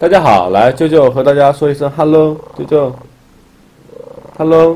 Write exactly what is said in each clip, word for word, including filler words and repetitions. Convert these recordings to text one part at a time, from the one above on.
大家好，来舅舅和大家说一声 hello， 舅舅 ，hello。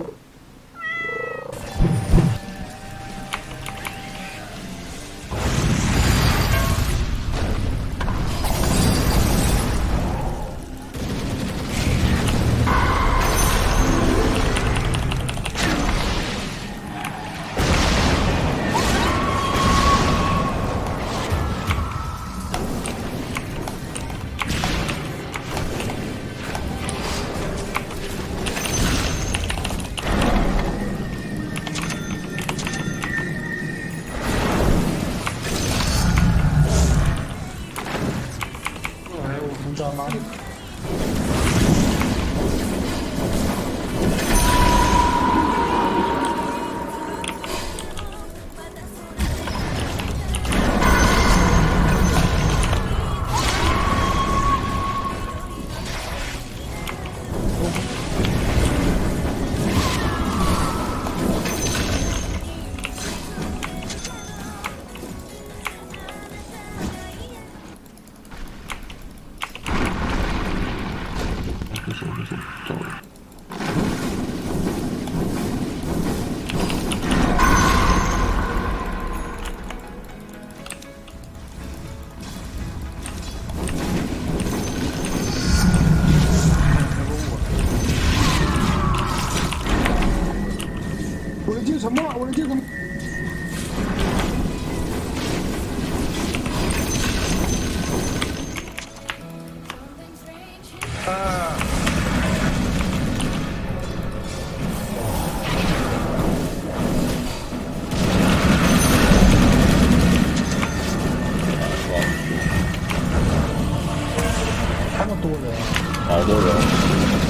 什么？我的这个啊！这么多人， 好多人。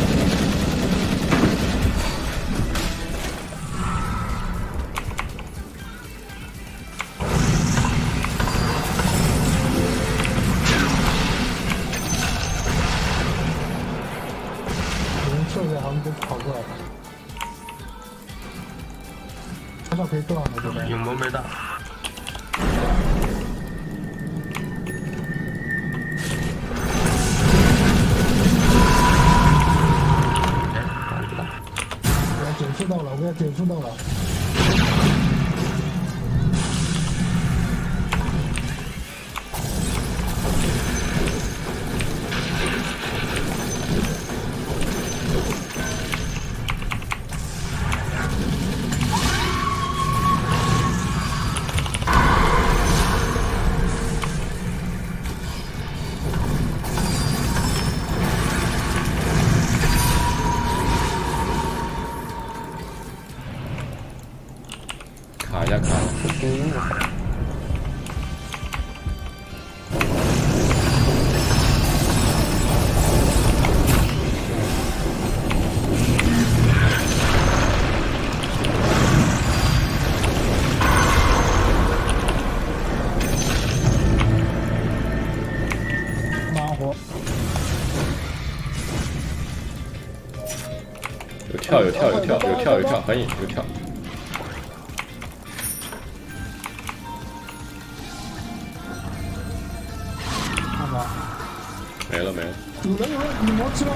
射在他们都跑过来了，多少可以断了，这边影魔没大。 我要减速到了，我要减速到了。 卡一下卡， 妈活！ 有跳有跳有跳有跳有跳，可以有跳。 没了没了， 有人有人，你魔吃了。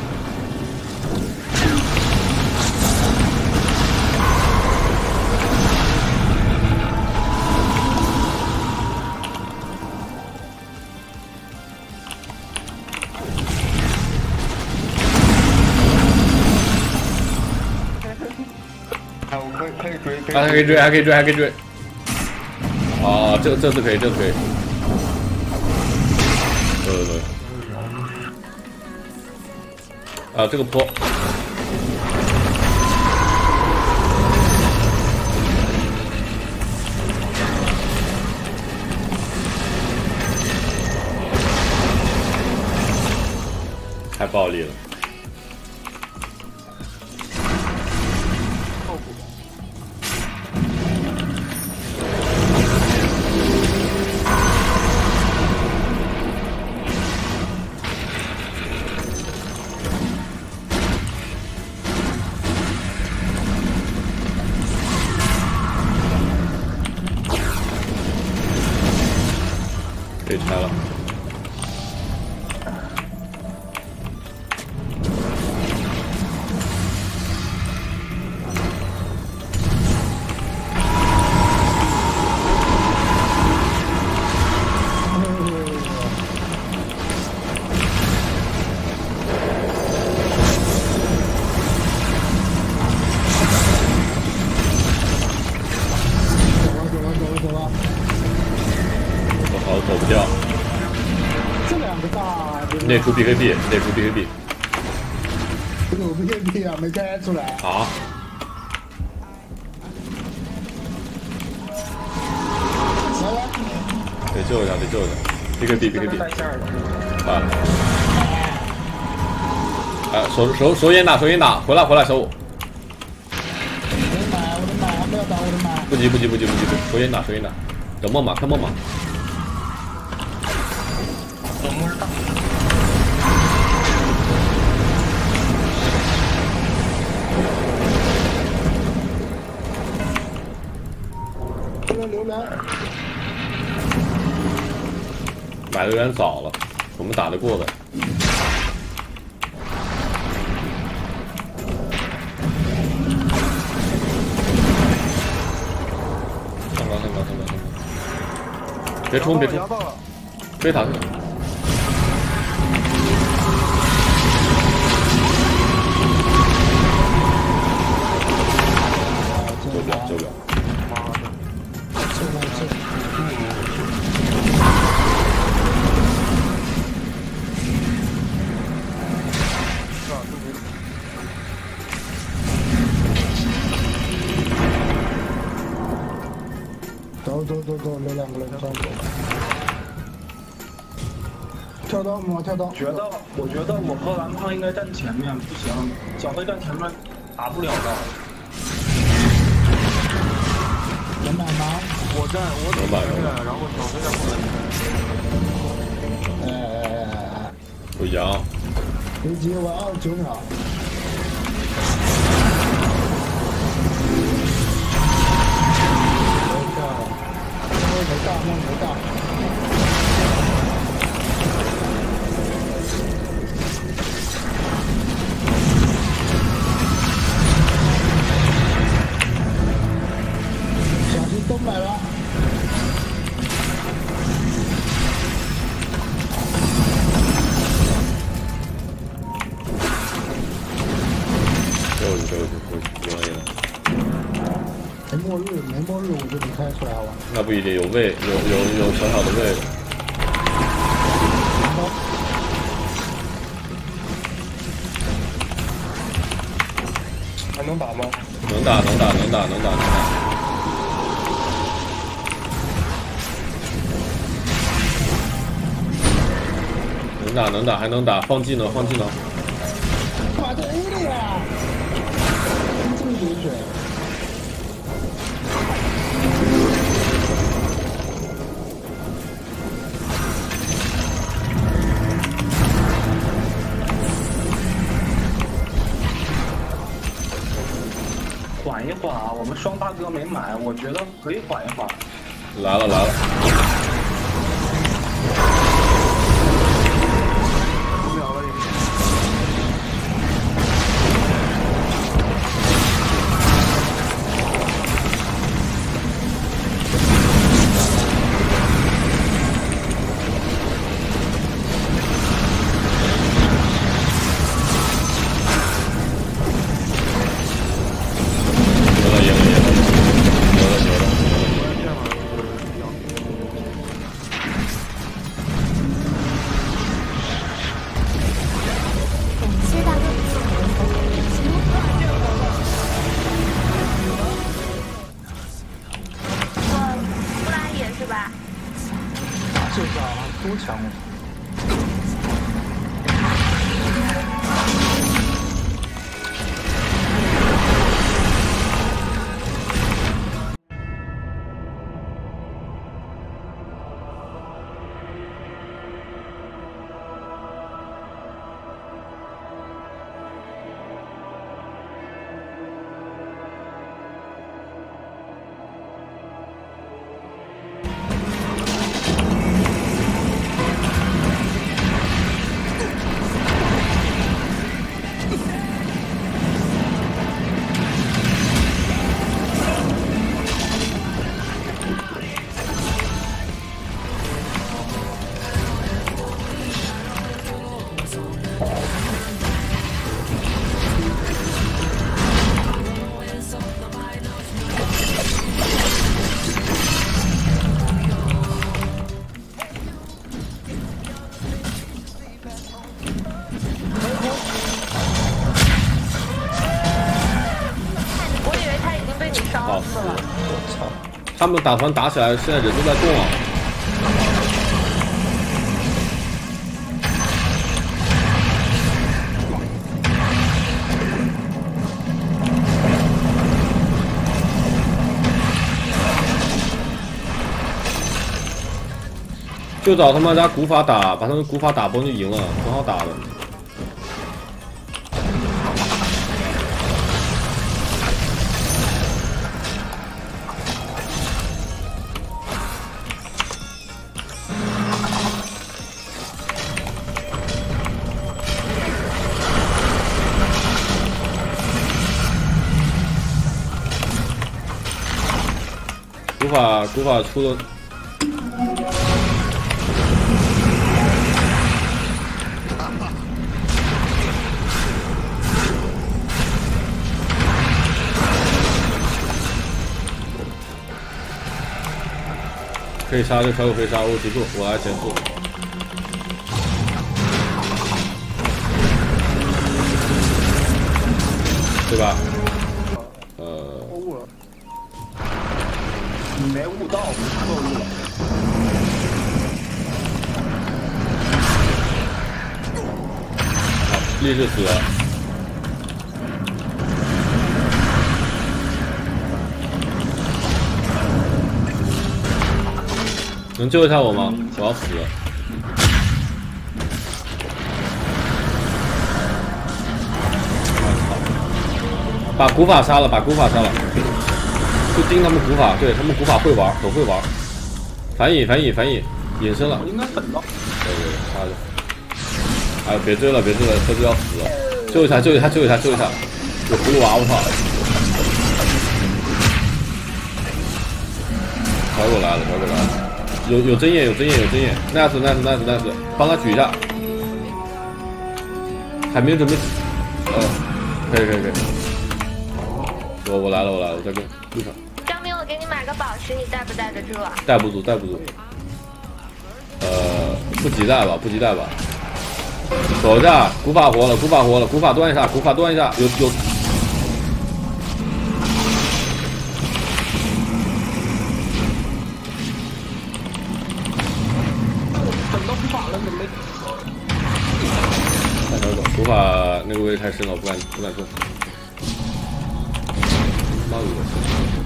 啊，我可以可以追，可以还可以追还可以追还可以追。啊，这这次可以这次可以。对对对。 啊，这个坡，太暴力了。可以拆了。 你得出 B K B， 你得出 B K B。 有 B K B 啊，没开出来。 好。 来来， 得救一下，得救一下。B K B，B K B。啊。啊，手手手严打，手严打，回来回来守我。 我的妈，我的妈，不要打我的妈！ 不急不急不急不急，手严打手严打，等梦马看梦马。 等梦大。 流量， 买的有点早了，我们打得过的。上高上高上高上高！别冲别冲！追塔！救不了救不了！ 走走走走，留两个人上走。跳刀，我跳刀。 觉得，我觉得我和蓝胖应该站前面，不行，小黑站前面打不了的。 能买吗？ 我站，我能买能买，然后小黑在后面。 哎哎哎哎！ 不阳。 飞机我二十九秒。没大，梦没大。小心都买了。 救你救你救你，有了。 没末日，没末日我就能开出来了。 那不一定，有位，有有有小小的位。 还能打吗？ 能打能打能打能打能打。能打能打还能打，放技能放技能。 哇，这 A 的呀！这么流水。 缓一缓啊，我们双大哥没买，我觉得可以缓一缓。 来了来了。 五秒了已经。 他们打团打起来，现在人都在动啊。就找他们家古法打，把他们古法打崩就赢了，很好打的。古法古法出了。 可以杀就小狗可以杀，我结束，我来减速。对吧？呃， 误了， 你没悟到，我们错误了。 好，励志死了。 能救一下我吗？我要死了！把古法杀了，把古法杀了，就盯他们古法，对他们古法会玩，很会玩。反引，反引，反引，隐身了。 我应该等到。 对对对，杀着。哎，别追了，别追了，车子要死了！救一下，救一下，救一下，救一下！有葫芦娃，我操！小狗来了，小狗来了。 有有针眼，有针眼，有针眼 ，nice nice nice nice， 帮他举一下。海绵准备，呃，可以可以可以。我我来了我来了，我在跟路上。 张明，我给你买个宝石，你带不带得住啊？ 带不住，带不住。呃，不急带吧，不急带吧。走一下，古法活了，古法活了，古法端一下，古法端一下，有有。 古法那个位太深了，我不敢不敢动。妈恶心！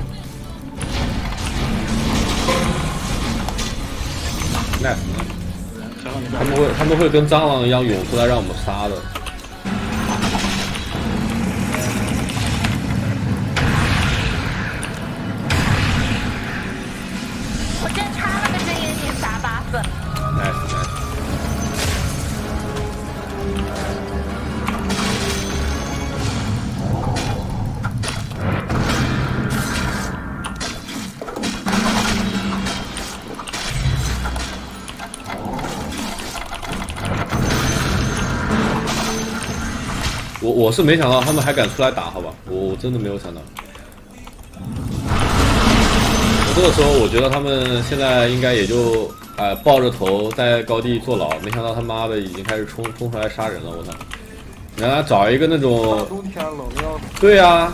那他们会他们会跟蟑螂一样涌出来让我们杀的。 我这插了个针眼，你撒八分。 nice nice。 我我是没想到他们还敢出来打，好吧，我我真的没有想到。我这个时候我觉得他们现在应该也就哎、呃、抱着头在高地坐牢，没想到他妈的已经开始冲冲出来杀人了，我操！你让他找一个那种， 冬天冷要对呀、啊。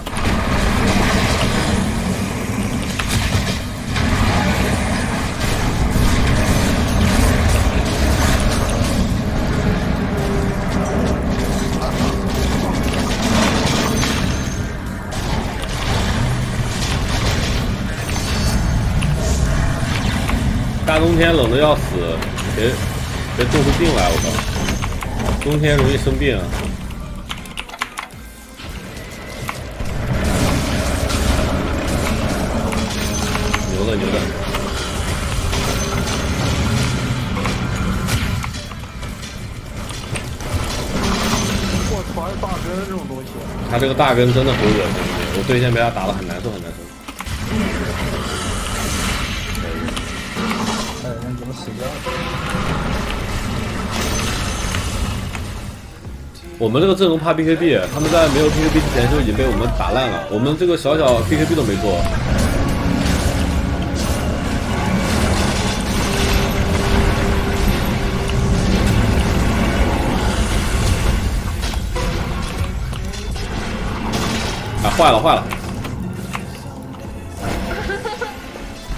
大冬天冷的要死，别别冻出病来！我靠，冬天容易生病。牛的牛的。 我传大根这种东西。 他这个大根真的很恶心，我对线被他打得很难受很难受。 哎，人怎么死掉了？ 我们这个阵容怕 B K B， 他们在没有 B K B 之前就已经被我们打烂了。我们这个小小 B K B 都没做。啊，坏了坏了！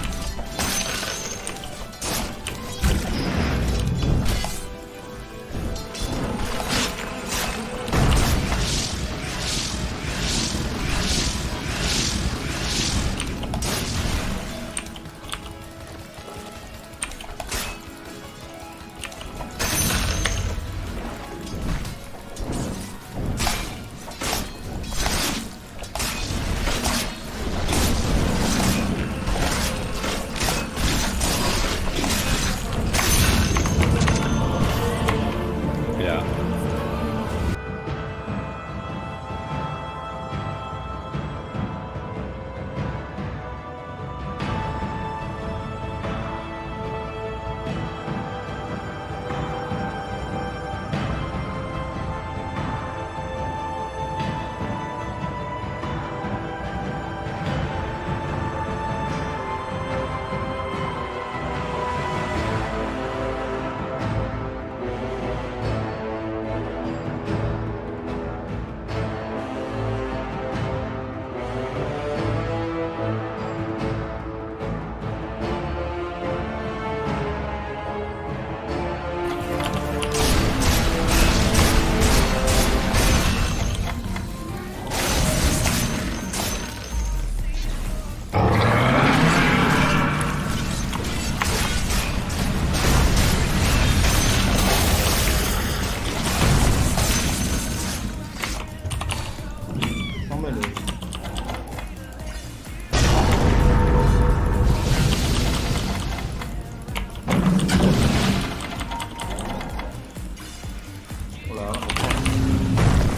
我来了，我靠！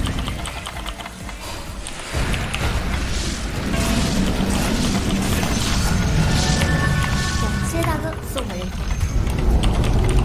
谢谢大哥送我人头。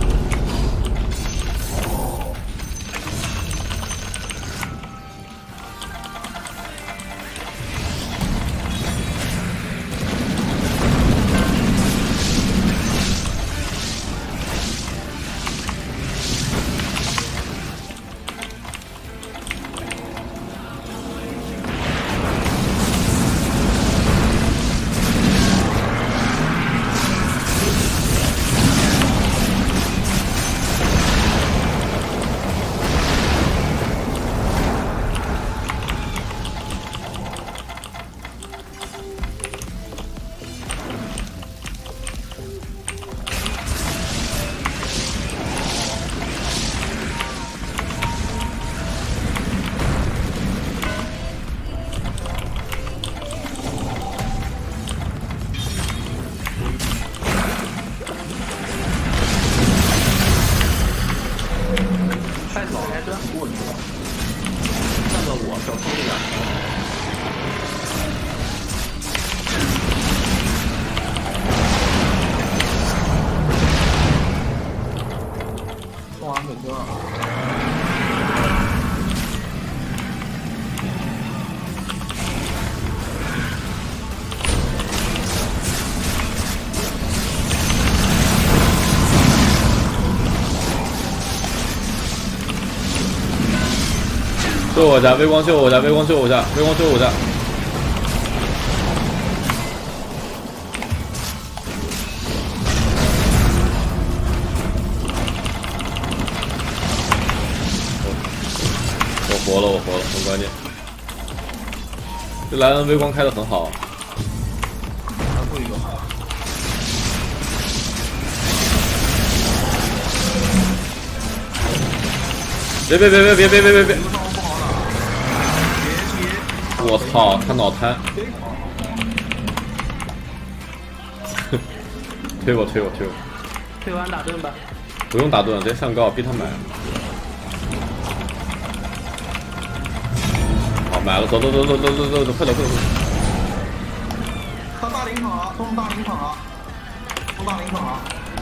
太早开端过去了，看到我小偷一样。送完美车。 救我一下，微光救我一下，微光救我一下，微光救我一下。我活了，我活了，很关键。这莱恩微光开的很好。 还会有。 别别别别别别别别别！我操，他脑瘫！推我推我推我！ 推完打盾吧。 不用打盾，直接上告逼他买。好，买了，走走走走走走走走，快点快点！ 他大灵场了，冲大灵场了，冲大灵场了。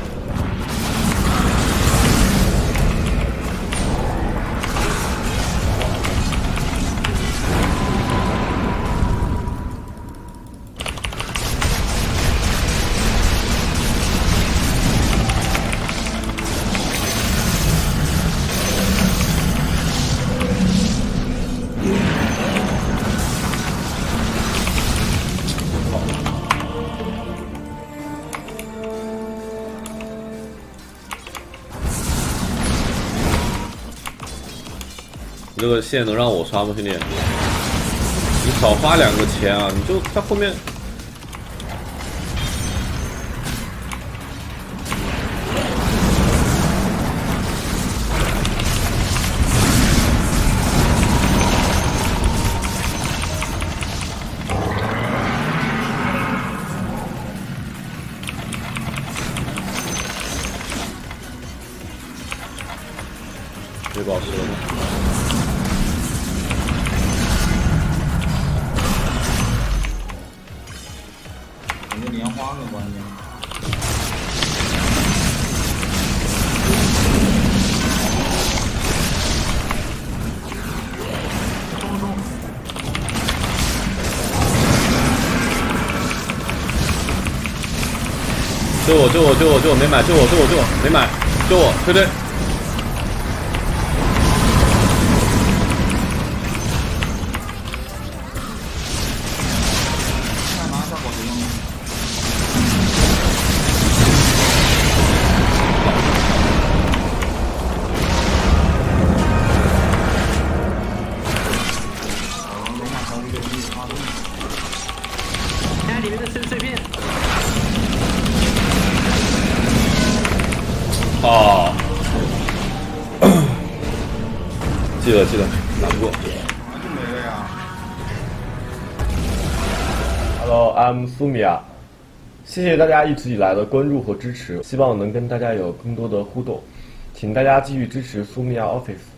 这个线能让我刷吗，兄弟？你少花两个钱啊！你就在后面。没宝石了吗？ 感觉莲花更关键。冲冲！ 救我救我救我救我没买！救我救我救我没买！救我推推！ 看里面的碎碎片。 哦，记得记得，难过。 就没了呀。 Hello, I'm Sumia。谢谢大家一直以来的关注和支持，希望能跟大家有更多的互动，请大家继续支持 Sumia Office。